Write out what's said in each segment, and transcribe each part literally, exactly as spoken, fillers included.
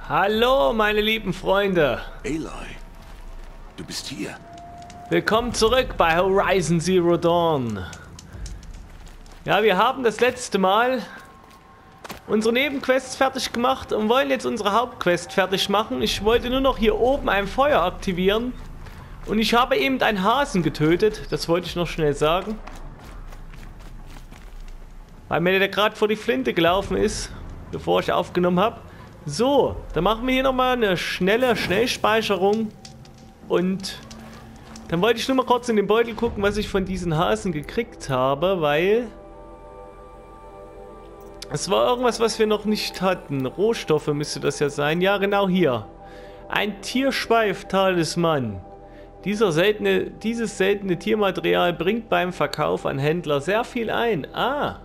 Hallo, meine lieben Freunde. Aloy, du bist hier. Willkommen zurück bei Horizon Zero Dawn. Ja, wir haben das letzte Mal unsere Nebenquests fertig gemacht und wollen jetzt unsere Hauptquest fertig machen. Ich wollte nur noch hier oben ein Feuer aktivieren. Und ich habe eben einen Hasen getötet. Das wollte ich noch schnell sagen. Weil mir der gerade vor die Flinte gelaufen ist, bevor ich aufgenommen habe. So, dann machen wir hier nochmal eine schnelle Schnellspeicherung. Und dann wollte ich nur mal kurz in den Beutel gucken, was ich von diesen Hasen gekriegt habe, weil es war irgendwas, was wir noch nicht hatten. Rohstoffe müsste das ja sein. Ja, genau hier. Ein Tierschweif-Talisman. Dieser seltene, dieses seltene Tiermaterial bringt beim Verkauf an Händler sehr viel ein. Ah.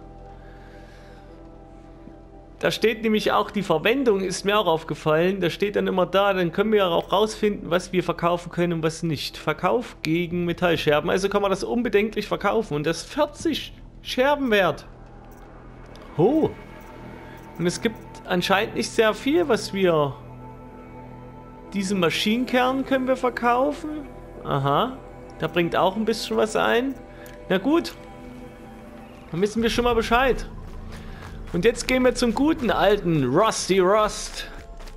Da steht nämlich auch die Verwendung, ist mir auch aufgefallen. Da steht dann immer da, dann können wir auch rausfinden, was wir verkaufen können und was nicht. Verkauf gegen Metallscherben. Also kann man das unbedenklich verkaufen. Und das ist vierzig Scherben wert. Oh. Und es gibt anscheinend nicht sehr viel, was wir... Diesen Maschinenkern können wir verkaufen. Aha. Da bringt auch ein bisschen was ein. Na gut. Dann wissen wir schon mal Bescheid. Und jetzt gehen wir zum guten alten Rusty Rust.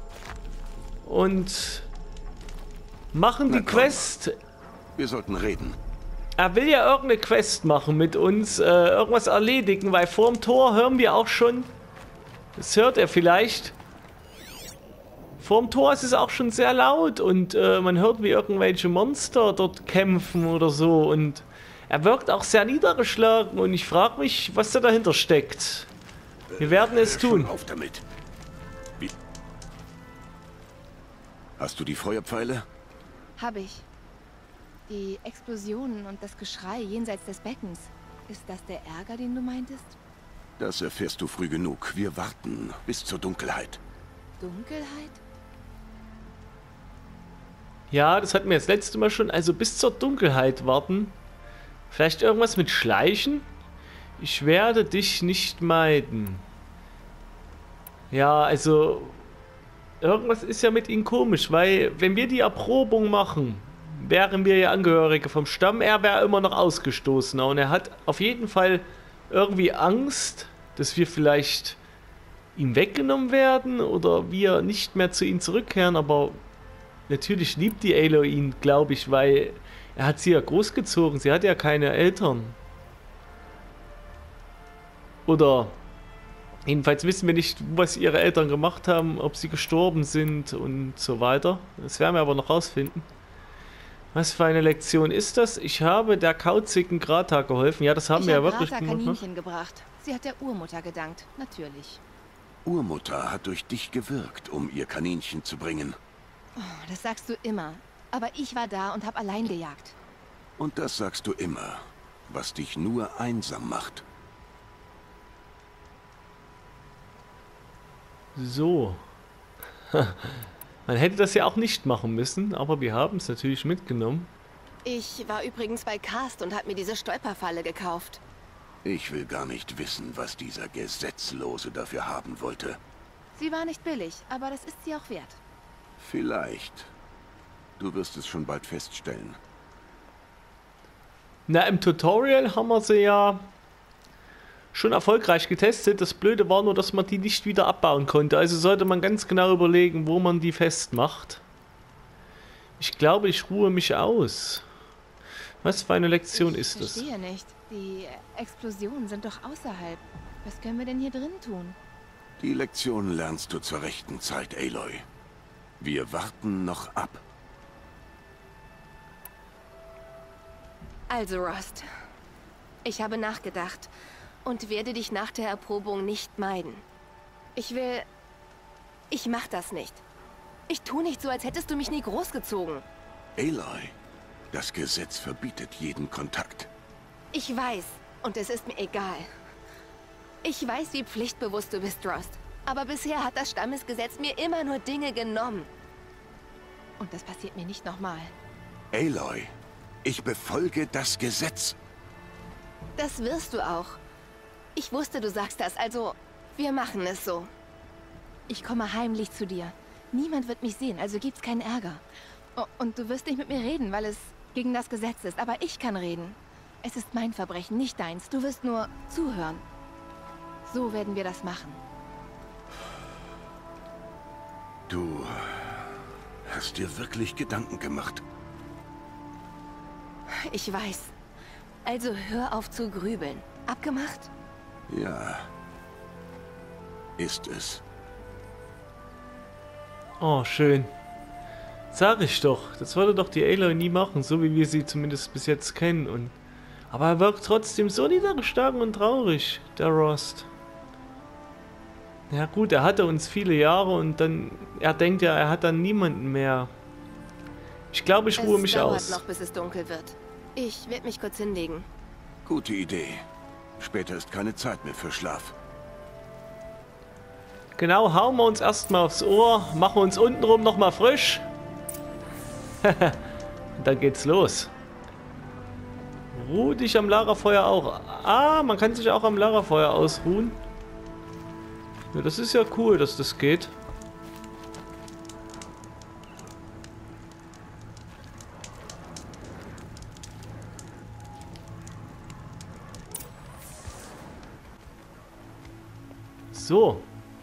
Und machen die Quest. Wir sollten reden. Er will ja irgendeine Quest machen mit uns. Äh, irgendwas erledigen, weil vorm Tor hören wir auch schon. Das hört er vielleicht. Vorm Tor ist es auch schon sehr laut. Und äh, man hört, wie irgendwelche Monster dort kämpfen oder so. Und er wirkt auch sehr niedergeschlagen. Und ich frage mich, was da dahinter steckt. Wir werden es tun. Auf damit. Wie? Hast du die Feuerpfeile? Hab ich. Die Explosionen und das Geschrei jenseits des Beckens. Ist das der Ärger, den du meintest? Das erfährst du früh genug. Wir warten bis zur Dunkelheit. Dunkelheit? Ja, das hatten wir das letzte Mal schon. Also bis zur Dunkelheit warten. Vielleicht irgendwas mit Schleichen? Ich werde dich nicht meiden. Ja, also... Irgendwas ist ja mit ihm komisch, weil wenn wir die Erprobung machen, wären wir ja Angehörige vom Stamm, er wäre immer noch Ausgestoßener. Und er hat auf jeden Fall irgendwie Angst, dass wir vielleicht ihm weggenommen werden oder wir nicht mehr zu ihm zurückkehren. Aber natürlich liebt die Aloy ihn, glaube ich, weil er hat sie ja großgezogen. Sie hat ja keine Eltern. Oder jedenfalls wissen wir nicht, was ihre Eltern gemacht haben, ob sie gestorben sind und so weiter. Das werden wir aber noch rausfinden. Was für eine Lektion ist das? Ich habe der kauzigen Grata geholfen. Ja, das haben ich wir ja hab wirklich Grata gemacht. Kaninchen gebracht. Sie hat der Urmutter gedankt, natürlich. Urmutter hat durch dich gewirkt, um ihr Kaninchen zu bringen. Oh, das sagst du immer. Aber ich war da und habe allein gejagt. Und das sagst du immer, was dich nur einsam macht. So. Man hätte das ja auch nicht machen müssen, aber wir haben es natürlich mitgenommen. Ich war übrigens bei Karst und habe mir diese Stolperfalle gekauft. Ich will gar nicht wissen, was dieser Gesetzlose dafür haben wollte. Sie war nicht billig, aber das ist sie auch wert. Vielleicht. Du wirst es schon bald feststellen. Na, im Tutorial haben wir sie ja schon erfolgreich getestet. Das Blöde war nur, dass man die nicht wieder abbauen konnte. Also sollte man ganz genau überlegen, wo man die festmacht. Ich glaube, ich ruhe mich aus. Was für eine Lektion ich ist das? Ich verstehe nicht. Die Explosionen sind doch außerhalb. Was können wir denn hier drin tun? Die Lektion lernst du zur rechten Zeit, Aloy. Wir warten noch ab. Also, Rust. Ich habe nachgedacht und werde dich nach der Erprobung nicht meiden. Ich will... Ich mach das nicht. Ich tu nicht so, als hättest du mich nie großgezogen. Aloy, das Gesetz verbietet jeden Kontakt. Ich weiß, und es ist mir egal. Ich weiß, wie pflichtbewusst du bist, Rust. Aber bisher hat das Stammesgesetz mir immer nur Dinge genommen. Und das passiert mir nicht nochmal. Aloy, ich befolge das Gesetz. Das wirst du auch. Ich wusste, du sagst das, also wir machen es so. Ich komme heimlich zu dir. Niemand wird mich sehen, also gibt's keinen Ärger. Oh, und du wirst nicht mit mir reden, weil es gegen das Gesetz ist. Aber ich kann reden. Es ist mein Verbrechen, nicht deins. Du wirst nur zuhören. So werden wir das machen. Du hast dir wirklich Gedanken gemacht. Ich weiß. Also hör auf zu grübeln. Abgemacht? Ja. Ist es. Oh, schön. Sag ich doch. Das würde doch die Aloy nie machen, so wie wir sie zumindest bis jetzt kennen. Und aber er wirkt trotzdem so niedergeschlagen und traurig, der Rost. Ja gut, er hatte uns viele Jahre und dann... Er denkt ja, er hat dann niemanden mehr. Ich glaube, ich ruhe mich aus. Es dauert noch, bis es dunkel wird. Ich werde mich kurz hinlegen. Gute Idee. Später ist keine Zeit mehr für Schlaf. Genau, hauen wir uns erstmal aufs Ohr, machen uns untenrum nochmal frisch. Und dann geht's los. Ruh dich am Lagerfeuer auch. Ah, man kann sich auch am Lagerfeuer ausruhen. Ja, das ist ja cool, dass das geht. So.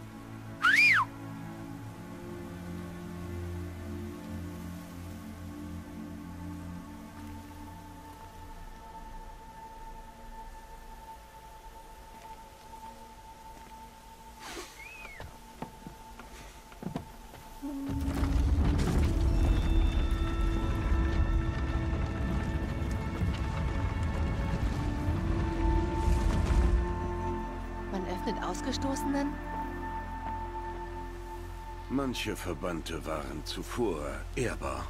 Mit Ausgestoßenen? Manche Verbannte waren zuvor ehrbar.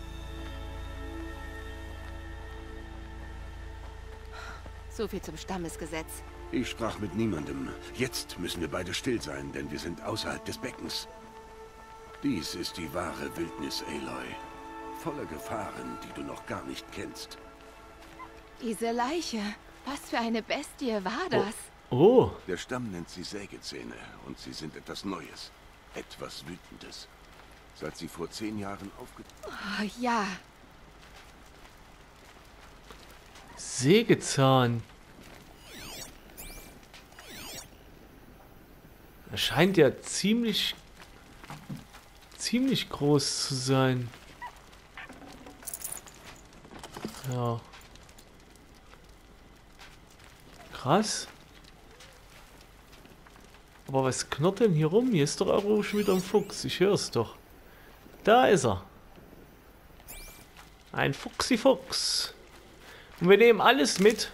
So viel zum Stammesgesetz. Ich sprach mit niemandem. Jetzt müssen wir beide still sein, denn wir sind außerhalb des Beckens. Dies ist die wahre Wildnis, Aloy. Voller Gefahren, die du noch gar nicht kennst. Diese Leiche. Was für eine Bestie war das? Oh. Der Stamm nennt sie Sägezähne und sie sind etwas Neues. Etwas Wütendes. Seit sie vor zehn Jahren aufge... Oh, ja. Sägezahn. Er scheint ja ziemlich... ziemlich groß zu sein. Ja. Krass. Aber was knurrt denn hier rum? Hier ist doch auch schon wieder ein Fuchs. Ich höre es doch. Da ist er. Ein Fuchsi-Fuchs. Und wir nehmen alles mit.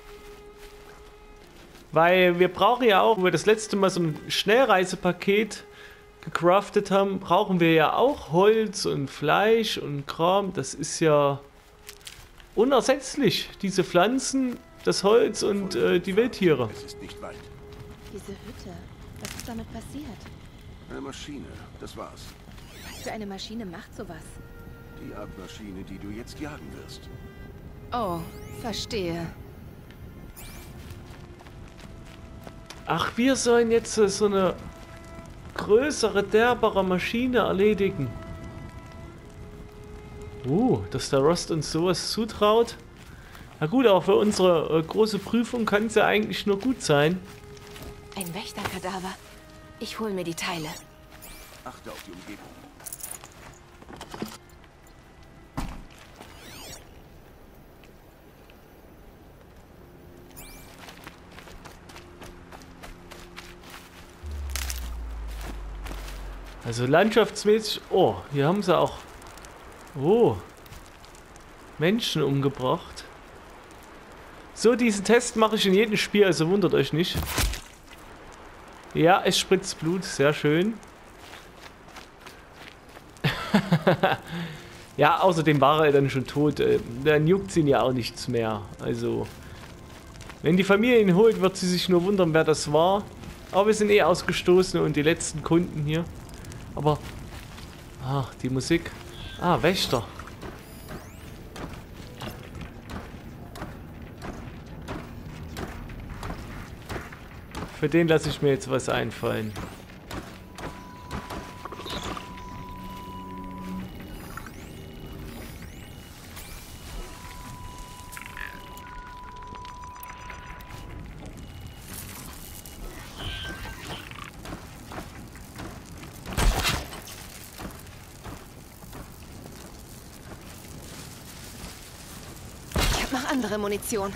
Weil wir brauchen ja auch, wo wir das letzte Mal so ein Schnellreisepaket gecraftet haben, brauchen wir ja auch Holz und Fleisch und Kram. Das ist ja unersetzlich. Diese Pflanzen, das Holz und äh, die Wildtiere. Es ist nicht weit. Diese Hütte. Was ist damit passiert? Eine Maschine, das war's. Was für eine Maschine macht sowas? Die Art Maschine, die du jetzt jagen wirst. Oh, verstehe. Ach, wir sollen jetzt äh, so eine größere, derbere Maschine erledigen. Uh, dass der Rost uns sowas zutraut. Na gut, auch für unsere äh, große Prüfung kann es ja eigentlich nur gut sein. Ein Wächterkadaver. Ich hole mir die Teile. Achte auf die Umgebung. Also landschaftsmäßig... Oh, hier haben sie auch... Oh. Menschen umgebracht. So, diesen Test mache ich in jedem Spiel, also wundert euch nicht. Ja, es spritzt Blut, sehr schön. Ja, außerdem war er dann schon tot. Dann juckt ihn ja auch nichts mehr. Also, wenn die Familie ihn holt, wird sie sich nur wundern, wer das war. Aber wir sind eh ausgestoßen und die letzten Kunden hier. Aber, ach, die Musik. Ah, Wächter. Für den lasse ich mir jetzt was einfallen. andere Munition.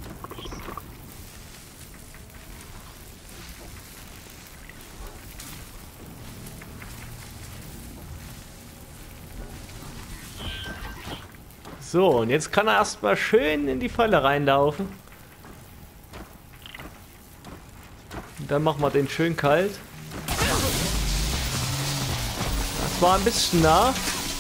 So, und jetzt kann er erstmal schön in die Falle reinlaufen. Und dann machen wir den schön kalt. Das war ein bisschen nah.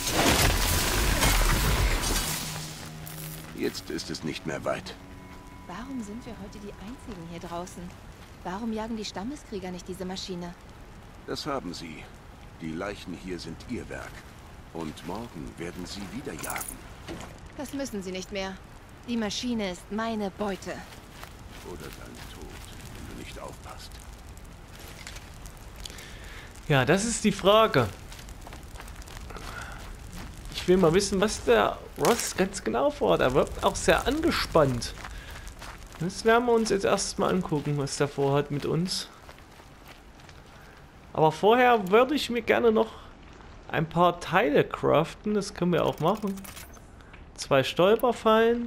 Jetzt ist es nicht mehr weit. Warum sind wir heute die Einzigen hier draußen? Warum jagen die Stammeskrieger nicht diese Maschine? Das haben sie. Die Leichen hier sind ihr Werk. Und morgen werden sie wieder jagen. Das müssen sie nicht mehr. Die Maschine ist meine Beute. Oder dein Tod, wenn du nicht aufpasst. Ja, das ist die Frage. Ich will mal wissen, was der Ross ganz genau vorhat. Er wirkt auch sehr angespannt. Das werden wir uns jetzt erstmal angucken, was der vorhat mit uns. Aber vorher würde ich mir gerne noch ein paar Teile craften. Das können wir auch machen. Zwei Stolperfallen.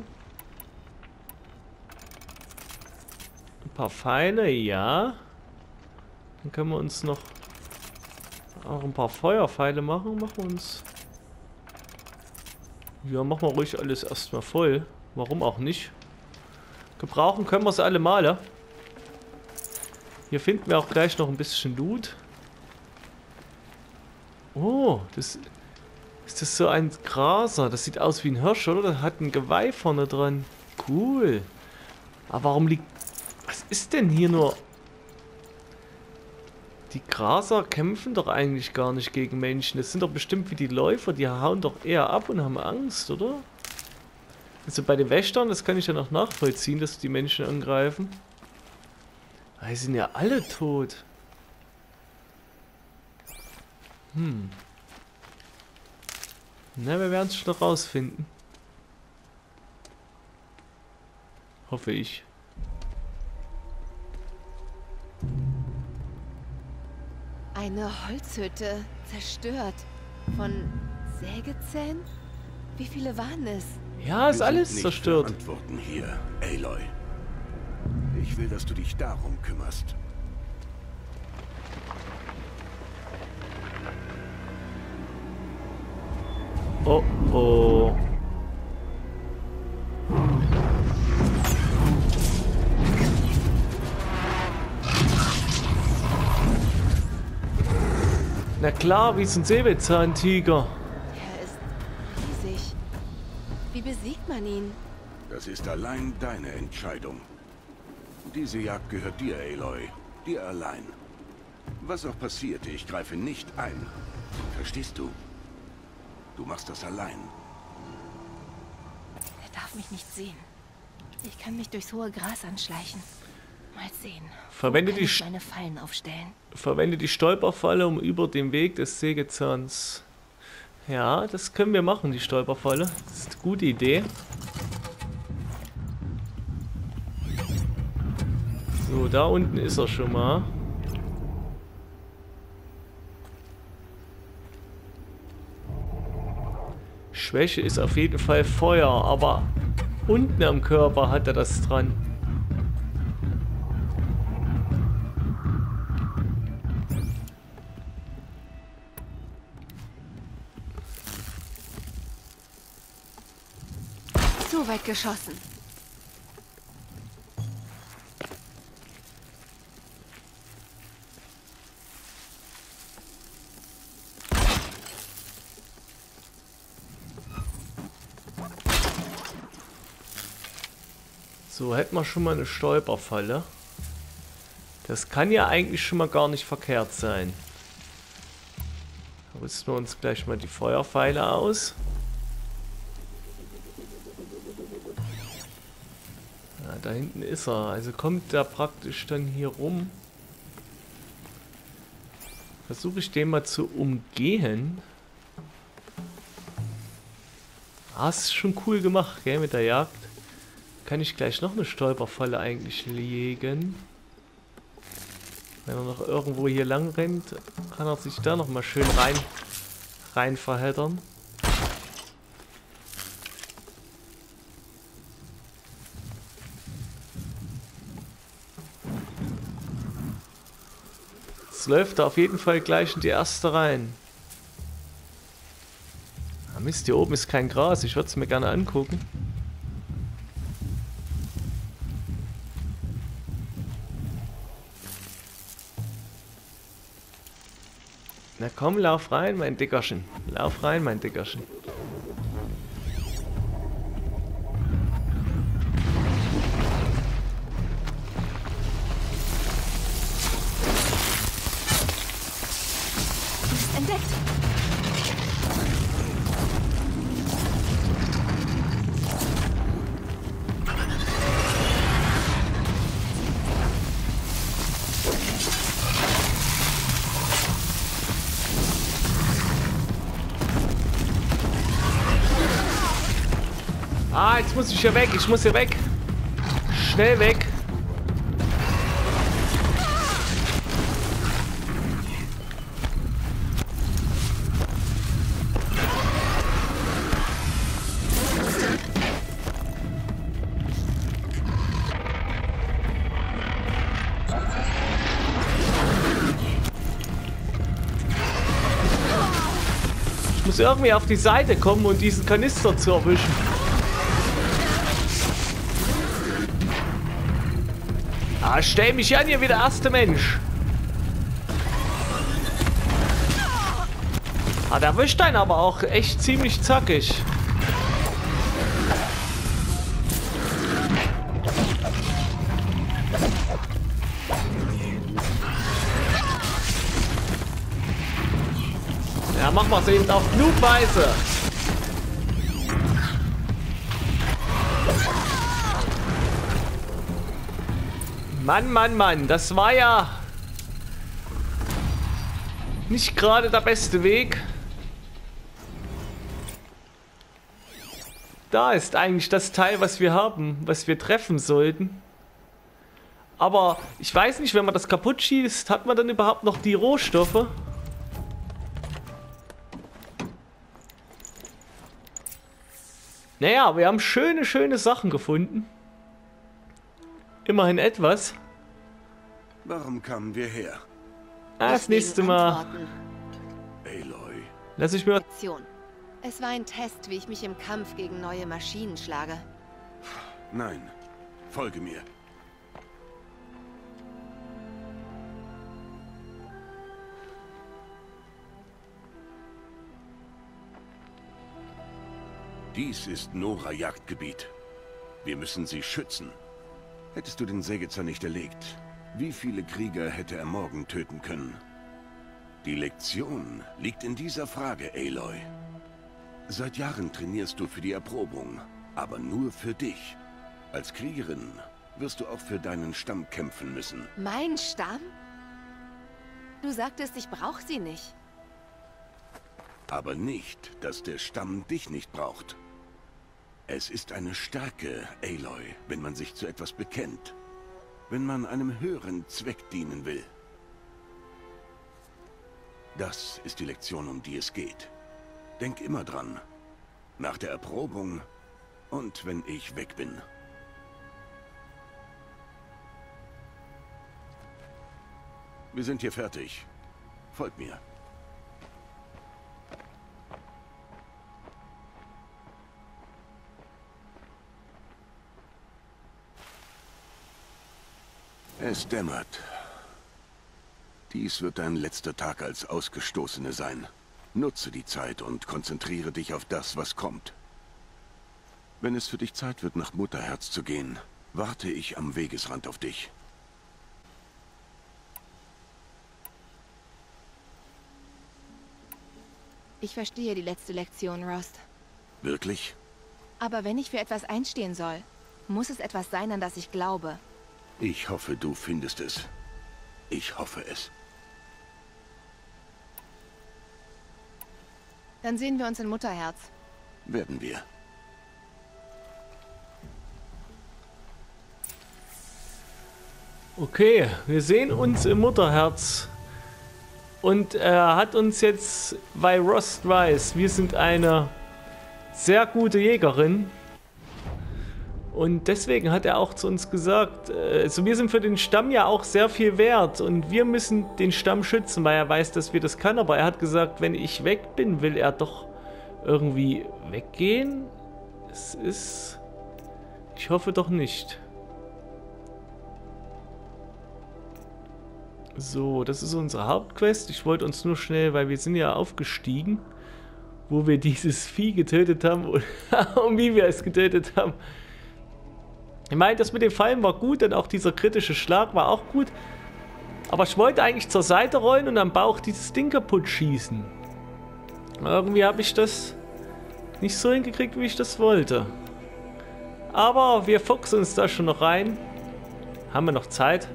Ein paar Pfeile, ja. Dann können wir uns noch auch ein paar Feuerpfeile machen. Machen wir uns... Ja, machen wir ruhig alles erstmal voll. Warum auch nicht? Gebrauchen können wir es alle Male. Hier finden wir auch gleich noch ein bisschen Loot. Oh, das... Ist das so ein Graser? Das sieht aus wie ein Hirsch, oder? Das hat ein Geweih vorne dran. Cool. Aber warum liegt... Was ist denn hier nur... Die Graser kämpfen doch eigentlich gar nicht gegen Menschen. Das sind doch bestimmt wie die Läufer. Die hauen doch eher ab und haben Angst, oder? Also bei den Wächtern, das kann ich ja noch nachvollziehen, dass die Menschen angreifen. Aber die sind ja alle tot. Hm. Na, wir werden es schon rausfinden. Hoffe ich. Eine Holzhütte, zerstört. Von Sägezähnen? Wie viele waren es? Ja, ist Wir alles sind nicht zerstört. für Antworten hier, Aloy. Ich will, dass du dich darum kümmerst. Oh oh. Na klar, wie so ein Säbelzahntiger. Er ist riesig. Wie besiegt man ihn? Das ist allein deine Entscheidung. Diese Jagd gehört dir, Aloy. Dir allein. Was auch passiert, ich greife nicht ein. Verstehst du? Du machst das allein. Er darf mich nicht sehen. Ich kann mich durchs hohe Gras anschleichen. Mal sehen. Verwende Wo kann die, ich meine Fallen aufstellen. verwende die Stolperfalle, um über den Weg des Sägezahns. Ja, das können wir machen, die Stolperfalle. Das ist eine gute Idee. So, da unten ist er schon mal. Schwäche ist auf jeden Fall Feuer, aber unten am Körper hat er das dran. Zu weit geschossen. So, hätten wir schon mal eine Stolperfalle. Das kann ja eigentlich schon mal gar nicht verkehrt sein. Da rüsten wir uns gleich mal die Feuerpfeile aus. Ja, da hinten ist er. Also kommt er praktisch dann hier rum. Versuche ich den mal zu umgehen. Ah, ist schon cool gemacht, gell, mit der Jagd. Kann ich gleich noch eine Stolperfalle eigentlich legen? Wenn er noch irgendwo hier lang rennt, kann er sich da noch mal schön rein, rein verheddern. Jetzt läuft er auf jeden Fall gleich in die erste rein. Ah, Mist, hier oben ist kein Gras. Ich würde es mir gerne angucken. Na komm, lauf rein, mein Dickerchen. Lauf rein, mein Dickerchen. Entdeckt! Ah, jetzt muss ich hier weg. Ich muss hier weg. Schnell weg. Ich muss irgendwie auf die Seite kommen und diesen Kanister zu erwischen. Ah, stell mich an, hier wie der erste Mensch. Ah, der erwischt einen aber auch echt ziemlich zackig. Ja, machen wir es eben auf Noob-Weise. Mann, Mann, Mann, das war ja nicht gerade der beste Weg. Da ist eigentlich das Teil, was wir haben, was wir treffen sollten. Aber ich weiß nicht, wenn man das kaputt schießt, hat man dann überhaupt noch die Rohstoffe? Naja, wir haben schöne, schöne Sachen gefunden. Immerhin etwas. Warum kamen wir her? Ah, das nächste Mal. Aloy. Lass ich mir... Es war ein Test, wie ich mich im Kampf gegen neue Maschinen schlage. Nein, folge mir. Dies ist Nora-Jagdgebiet. Wir müssen sie schützen. Hättest du den Sägezer nicht erlegt, wie viele Krieger hätte er morgen töten können? Die Lektion liegt in dieser Frage, Aloy. Seit Jahren trainierst du für die Erprobung, aber nur für dich. Als Kriegerin wirst du auch für deinen Stamm kämpfen müssen. Mein Stamm? Du sagtest, ich brauche sie nicht. Aber nicht, dass der Stamm dich nicht braucht. Es ist eine Stärke, Aloy, wenn man sich zu etwas bekennt. Wenn man einem höheren Zweck dienen will. Das ist die Lektion, um die es geht. Denk immer dran. Nach der Erprobung und wenn ich weg bin. Wir sind hier fertig. Folgt mir. Es dämmert. Dies wird dein letzter Tag als Ausgestoßene sein. Nutze die Zeit und konzentriere dich auf das, was kommt. Wenn es für dich Zeit wird, nach Mutterherz zu gehen, warte ich am Wegesrand auf dich. Ich verstehe die letzte Lektion, Rost. Wirklich? Aber wenn ich für etwas einstehen soll, muss es etwas sein, an das ich glaube. Ich hoffe, du findest es. Ich hoffe es. Dann sehen wir uns in Mutterherz. Werden wir. Okay, wir sehen uns im Mutterherz. Und er hat uns jetzt, weil Rost weiß, wir sind eine sehr gute Jägerin. Und deswegen hat er auch zu uns gesagt, also wir sind für den Stamm ja auch sehr viel wert und wir müssen den Stamm schützen, weil er weiß, dass wir das können. Aber er hat gesagt, wenn ich weg bin, will er doch irgendwie weggehen. Es ist... Ich hoffe doch nicht. So, das ist unsere Hauptquest. Ich wollte uns nur schnell, weil wir sind ja aufgestiegen, wo wir dieses Vieh getötet haben und, und wie wir es getötet haben. Ich meine, das mit den Fallen war gut, denn auch dieser kritische Schlag war auch gut. Aber ich wollte eigentlich zur Seite rollen und am Bauch dieses Ding kaputt schießen. Irgendwie habe ich das nicht so hingekriegt, wie ich das wollte. Aber wir fuchsen uns da schon noch rein. Haben wir noch Zeit?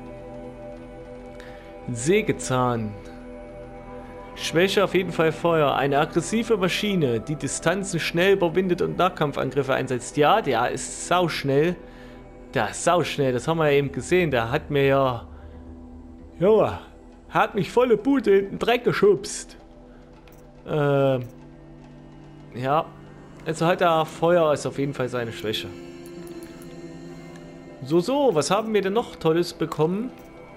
Sägezahn. Schwäche auf jeden Fall Feuer. Eine aggressive Maschine, die Distanzen schnell überwindet und Nahkampfangriffe einsetzt. Ja, der ist sauschnell. Der ist sauschnell, das haben wir ja eben gesehen. Der hat mir ja... Ja, hat mich volle Bude in den Dreck geschubst. Ähm... Ja, also hat er Feuer, ist auf jeden Fall seine Schwäche. So, so, was haben wir denn noch Tolles bekommen?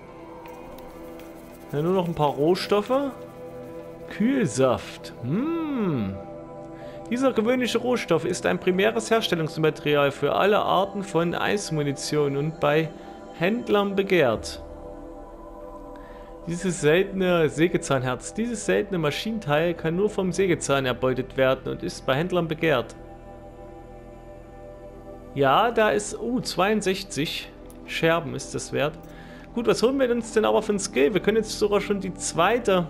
Ja, nur noch ein paar Rohstoffe. Kühlsaft. Hm. Dieser gewöhnliche Rohstoff ist ein primäres Herstellungsmaterial für alle Arten von Eismunition und bei Händlern begehrt. Dieses seltene Sägezahnherz. Dieses seltene Maschinenteil kann nur vom Sägezahn erbeutet werden und ist bei Händlern begehrt. Ja, da ist... Uh, zweiundsechzig Scherben ist das wert. Gut, was holen wir uns denn aber für ein Skill? Wir können jetzt sogar schon die zweite...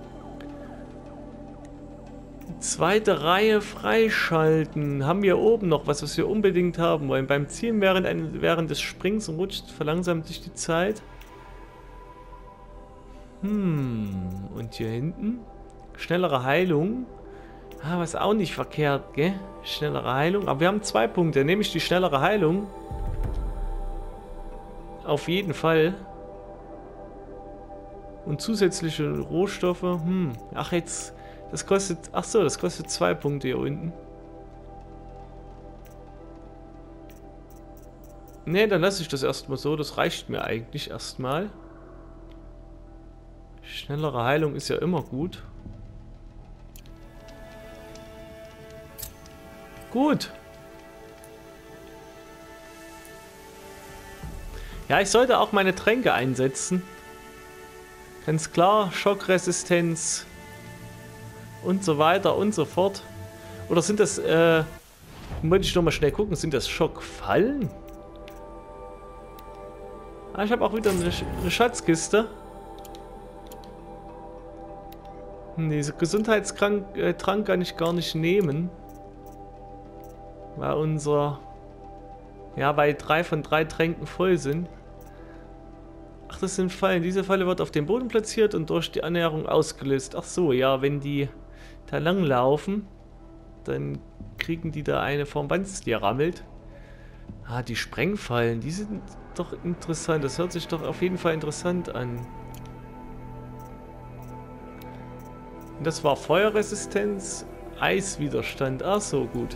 Die zweite Reihe freischalten. Haben wir oben noch was, was wir unbedingt haben wollen. Beim Zielen während, ein, während des Springs rutscht, verlangsamt sich die Zeit. Hm, und hier hinten? Schnellere Heilung. Ah, was auch nicht verkehrt, gell? Schnellere Heilung. Aber wir haben zwei Punkte. Nehme ich die schnellere Heilung. Auf jeden Fall. Und zusätzliche Rohstoffe. Hm. Ach, jetzt. Das kostet. Ach so, das kostet zwei Punkte hier unten. Ne, dann lasse ich das erstmal so. Das reicht mir eigentlich erstmal. Schnellere Heilung ist ja immer gut. Gut. Ja, ich sollte auch meine Tränke einsetzen. Ganz klar, Schockresistenz und so weiter und so fort. Oder sind das, äh, wollte ich noch mal schnell gucken, sind das Schockfallen? Ah, ich habe auch wieder eine, eine Schatzkiste. Diese Gesundheitstrank äh, Trank kann ich gar nicht nehmen. Weil unser... Ja, weil drei von drei Tränken voll sind. Ach, das sind Fallen. Diese Falle wird auf dem Boden platziert und durch die Annäherung ausgelöst. Ach so, ja, wenn die da lang laufen, dann kriegen die da eine vom Band, die rammelt. Ah, die Sprengfallen, die sind doch interessant. Das hört sich doch auf jeden Fall interessant an. Und das war Feuerresistenz, Eiswiderstand. Ach so, gut.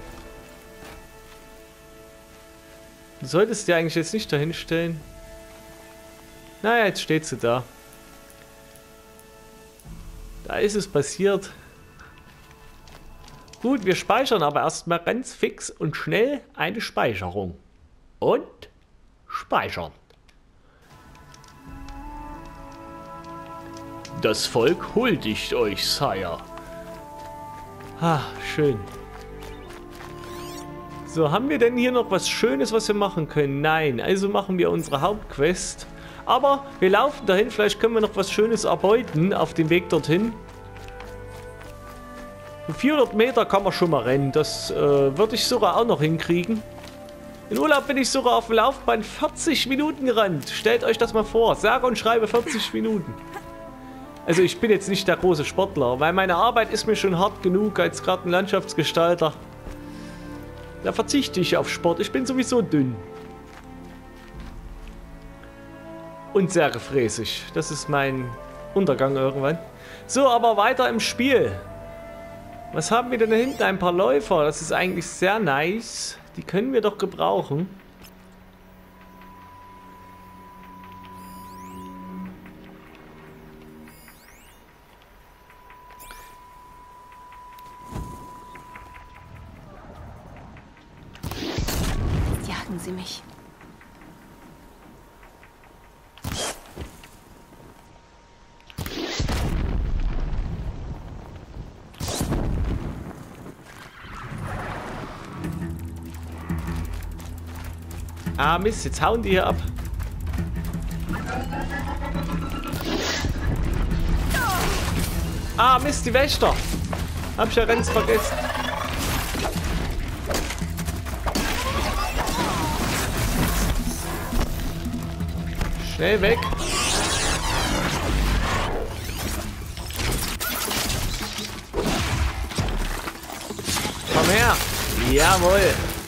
Du solltest dir eigentlich jetzt nicht dahin stellen. Naja, jetzt steht sie da. Da ist es passiert. Gut, wir speichern aber erstmal ganz fix und schnell eine Speicherung. Und speichern. Das Volk huldigt euch, Sire. Ah, schön. So, haben wir denn hier noch was Schönes, was wir machen können? Nein, also machen wir unsere Hauptquest. Aber wir laufen dahin, vielleicht können wir noch was Schönes erbeuten auf dem Weg dorthin. vierhundert Meter kann man schon mal rennen, das äh, würde ich sogar auch noch hinkriegen. In Urlaub bin ich sogar auf dem Laufband vierzig Minuten gerannt. Stellt euch das mal vor, sage und schreibe vierzig Minuten. Also ich bin jetzt nicht der große Sportler, weil meine Arbeit ist mir schon hart genug als Gartenlandschaftsgestalter. Da verzichte ich auf Sport. Ich bin sowieso dünn. Und sehr gefräßig. Das ist mein Untergang irgendwann. So, aber weiter im Spiel. Was haben wir denn da hinten? Ein paar Läufer. Das ist eigentlich sehr nice. Die können wir doch gebrauchen. Jetzt jagen sie mich. Ah Mist, jetzt hauen die hier ab. Ah Mist, die Wächter. Hab ich ja ganz vergessen. Schnell weg. Komm her. Jawohl.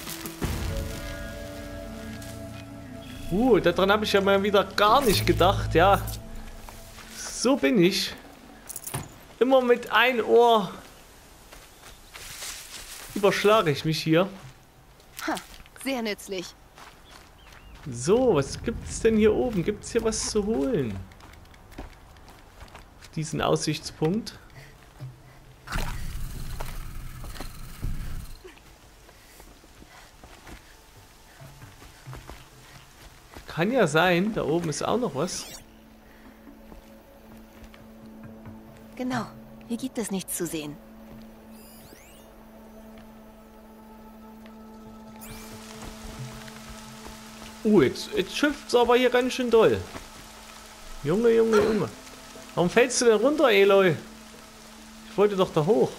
Uh, daran habe ich ja mal wieder gar nicht gedacht, ja. So bin ich. Immer mit ein Ohr überschlage ich mich hier. Ha, sehr nützlich. So, was gibt's denn hier oben? Gibt's hier was zu holen? Auf diesen Aussichtspunkt. Kann ja sein, da oben ist auch noch was. Genau, hier gibt es nichts zu sehen. Uh, jetzt, jetzt schifft's aber hier ganz schön doll. Junge, Junge, Junge. Warum fällst du denn runter, Aloy? Ich wollte doch da hoch.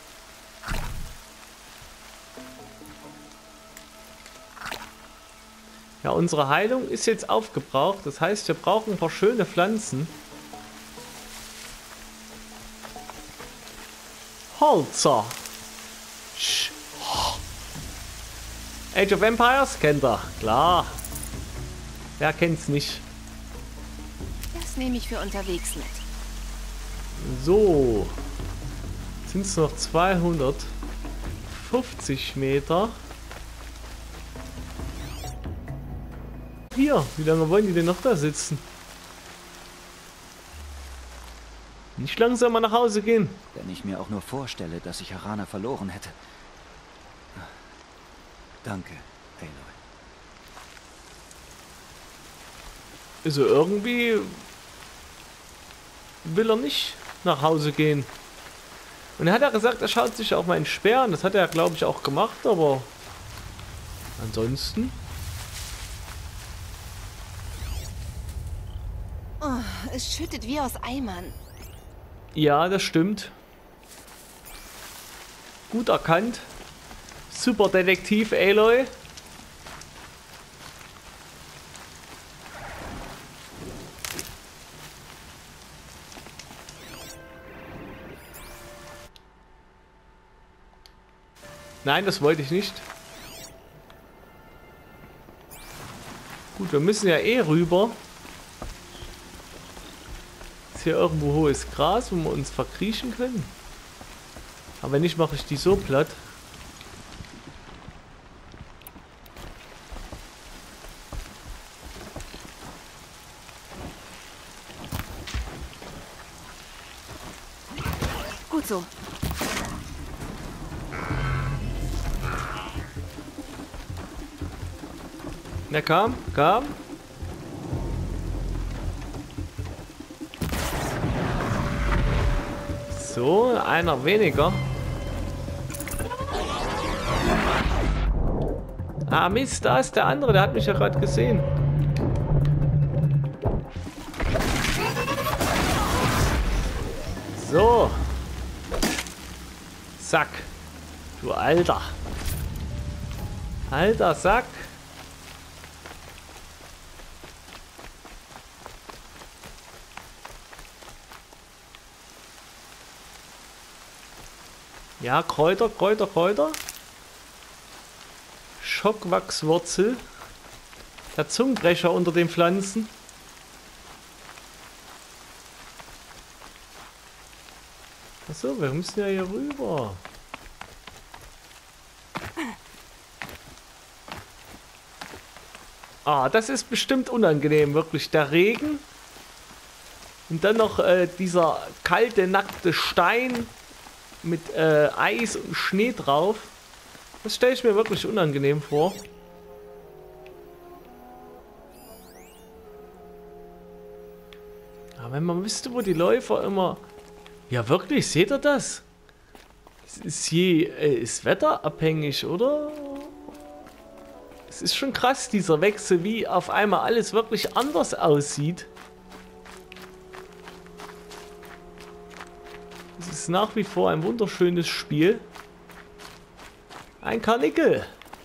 Ja, unsere Heilung ist jetzt aufgebraucht. Das heißt, wir brauchen ein paar schöne Pflanzen. Holzer. Sch Age of Empires kennt er. Klar. Wer kennt's nicht? Das nehme ich für unterwegs mit. So. Sind es noch zweihundertfünfzig Meter. Hier, wie lange wollen die denn noch da sitzen? Nicht langsam mal nach Hause gehen. Wenn ich mir auch nur vorstelle, dass ich Harana verloren hätte. Danke, Aloy. Also irgendwie will er nicht nach Hause gehen. Und er hat ja gesagt, er schaut sich auch mal einen Speer an. Das hat er, glaube ich, auch gemacht, aber ansonsten... Oh, es schüttet wie aus Eimern. Ja, das stimmt. Gut erkannt. Super Detektiv, Aloy. Nein, das wollte ich nicht. Gut, wir müssen ja eh rüber. Ist hier irgendwo hohes Gras, wo wir uns verkriechen können? Aber wenn nicht, mache ich die so platt. Gut so. Na komm, komm. So, einer weniger. Ah Mist, da ist der andere, der hat mich ja gerade gesehen. So. Sack. Du Alter. Alter Sack. Ja, Kräuter, Kräuter, Kräuter. Schockwachswurzel. Der Zungenbrecher unter den Pflanzen. Achso, wir müssen ja hier rüber. Ah, das ist bestimmt unangenehm, wirklich. Der Regen. Und dann noch äh, dieser kalte, nackte Stein mit äh, Eis und Schnee drauf. Das stelle ich mir wirklich unangenehm vor. Aber wenn man wüsste, wo die Läufer immer... Ja wirklich, seht ihr das? Es ist je... Äh, ist wetterabhängig, oder? Es ist schon krass, dieser Wechsel, wie auf einmal alles wirklich anders aussieht. Es ist nach wie vor ein wunderschönes Spiel. Ein Karnickel.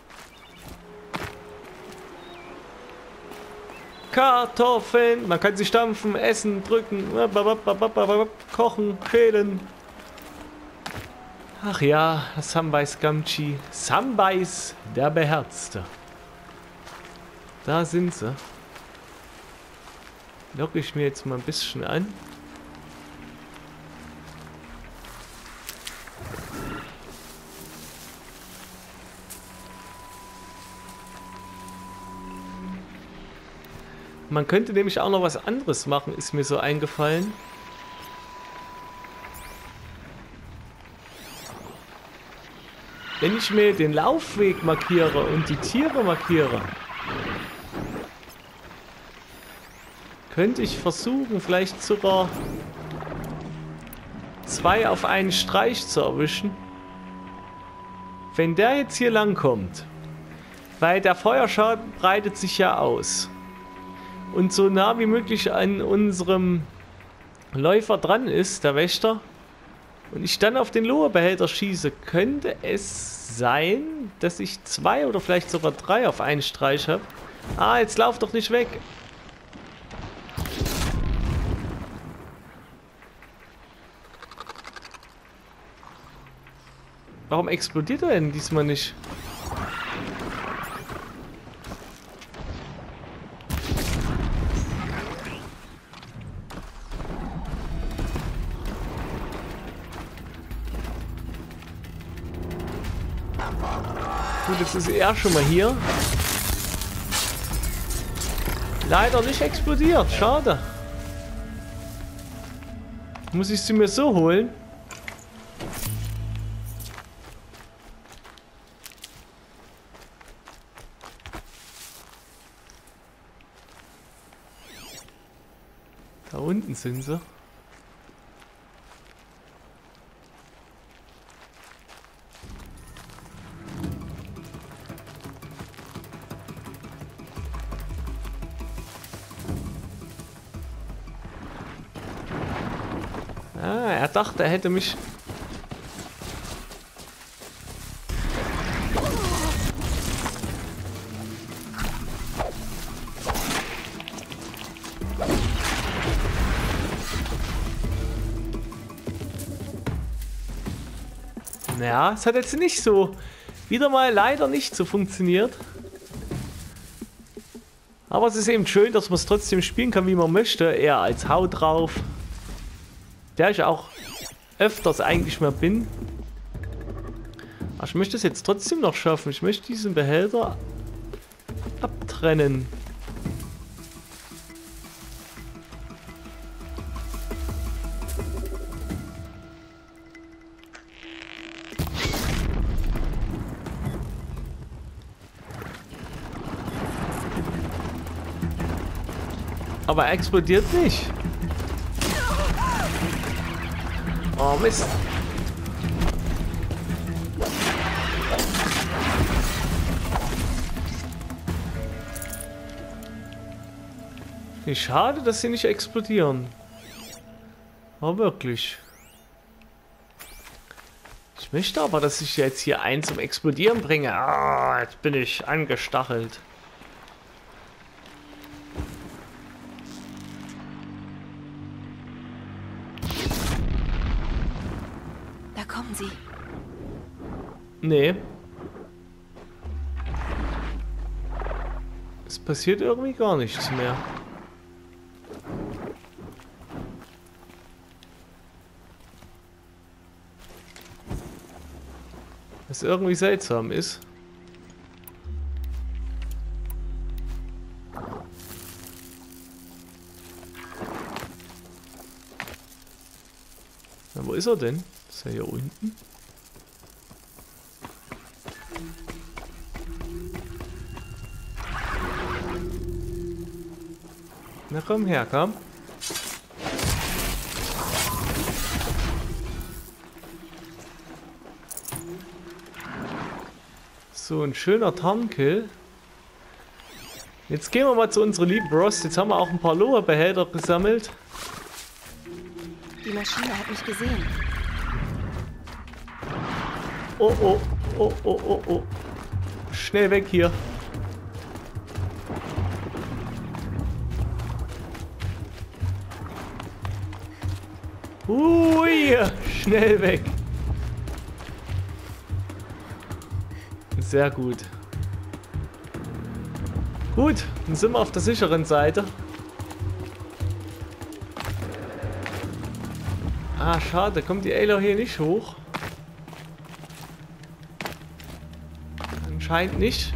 Kartoffeln. Man kann sie stampfen, essen, drücken, kochen, schälen. Ach ja, Samwise Gamgee. Samwise, der Beherzte. Da sind sie. Locke ich mir jetzt mal ein bisschen an. Man könnte nämlich auch noch was anderes machen, ist mir so eingefallen. Wenn ich mir den Laufweg markiere und die Tiere markiere, könnte ich versuchen, vielleicht sogar zwei auf einen Streich zu erwischen. Wenn der jetzt hier lang kommt, weil der Feuerschaden breitet sich ja aus. Und so nah wie möglich an unserem Läufer dran ist, der Wächter, und ich dann auf den Lohe-Behälter schieße, könnte es sein, dass ich zwei oder vielleicht sogar drei auf einen Streich habe. Ah, jetzt lauf doch nicht weg. Warum explodiert er denn diesmal nicht? Gut, jetzt ist er schon mal hier. Leider nicht explodiert, schade. Muss ich sie mir so holen? Da unten sind sie. Ah, er dachte, er hätte mich... Ja, es hat jetzt nicht so... Wieder mal leider nicht so funktioniert. Aber es ist eben schön, dass man es trotzdem spielen kann, wie man möchte. Eher als Hau drauf. Der ich auch öfters eigentlich mal bin. Aber ich möchte es jetzt trotzdem noch schaffen. Ich möchte diesen Behälter abtrennen. Aber er explodiert nicht. Oh Mist. Wie schade, dass sie nicht explodieren. Aber wirklich. Ich möchte aber, dass ich jetzt hier einen zum Explodieren bringe. Ah, jetzt bin ich angestachelt. Kommen Sie. Nee. Es passiert irgendwie gar nichts mehr. Was irgendwie seltsam ist. ist er denn? Ist er hier unten? Na komm her, komm. So, ein schöner Tarnkill. Jetzt gehen wir mal zu unserer lieben Ross. Jetzt haben wir auch ein paar Loa-Behälter gesammelt. Die Maschine hat mich gesehen. Oh, oh, oh, oh, oh, oh. Schnell weg hier. Ui, schnell weg. Sehr gut. Gut, dann sind wir auf der sicheren Seite. Ah, schade, kommt die Aloy hier nicht hoch. Anscheinend nicht.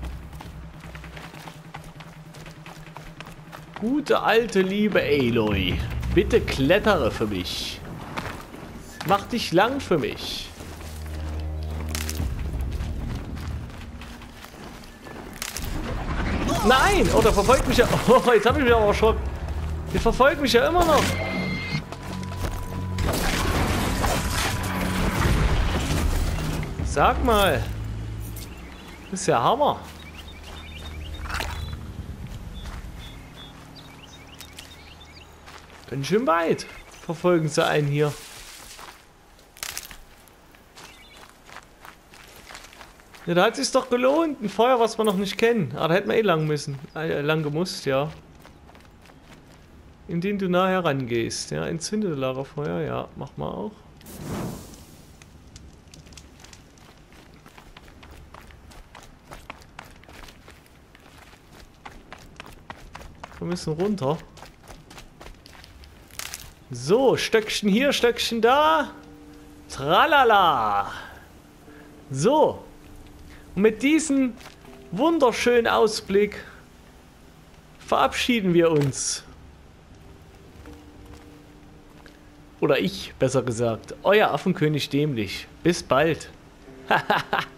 Gute alte liebe Aloy. Bitte klettere für mich. Mach dich lang für mich. Nein! Oh, der verfolgt mich ja. Oh, jetzt habe ich mich aber erschrocken. Der verfolgt mich ja immer noch. Sag mal. Das ist ja Hammer. Ganz schön weit verfolgen sie einen hier. Ja, da hat es sich doch gelohnt. Ein Feuer, was wir noch nicht kennen. Aber da hätten wir eh lang müssen. Äh, lang gemusst, ja. Indem du nah herangehst. Ja, entzündete Lagerfeuer. Ja, mach mal auch. Wir müssen runter. So, Stöckchen hier, Stöckchen da. Tralala. So. Und mit diesem wunderschönen Ausblick verabschieden wir uns. Oder ich, besser gesagt. Euer Affenkönig Dämlich. Bis bald. Hahaha.